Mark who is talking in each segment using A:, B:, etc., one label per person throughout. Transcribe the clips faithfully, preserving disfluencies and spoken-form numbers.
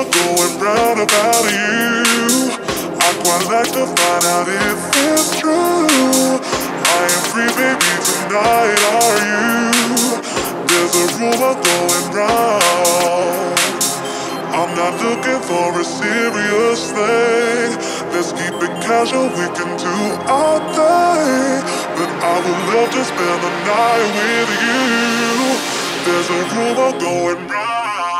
A: rumor going round about you. I'd quite like to find out if it's true. I am free, baby, tonight, are you? There's a rumor going round. I'm not looking for a serious thing. Let's keep it casual, we can do our thing. But I would love to spend the night with you. There's a rumor going round.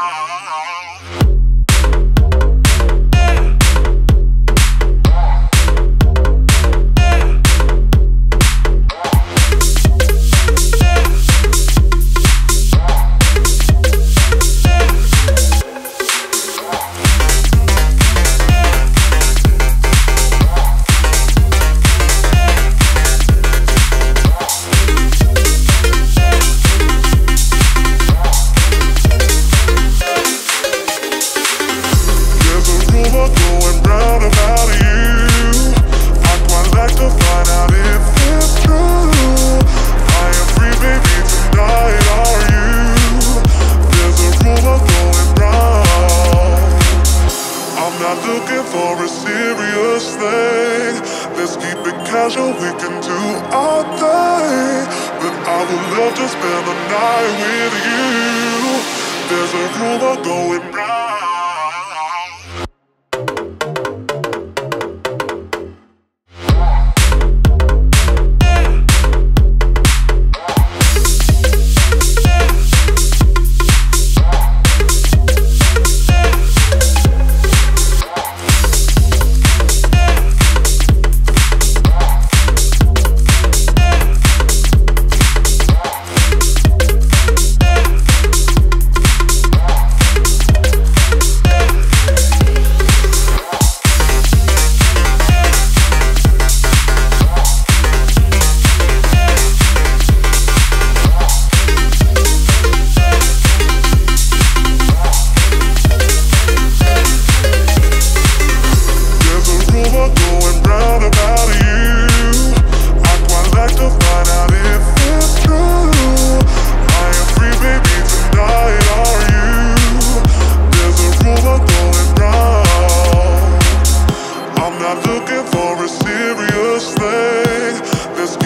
A: Looking for a serious thing. Let's keep it casual, we can do our thing. But I would love to spend the night with you. There's a rumor going round.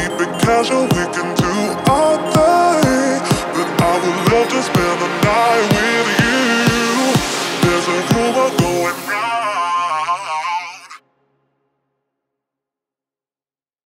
A: Casual, we can do our thing. But I would love to spend the night with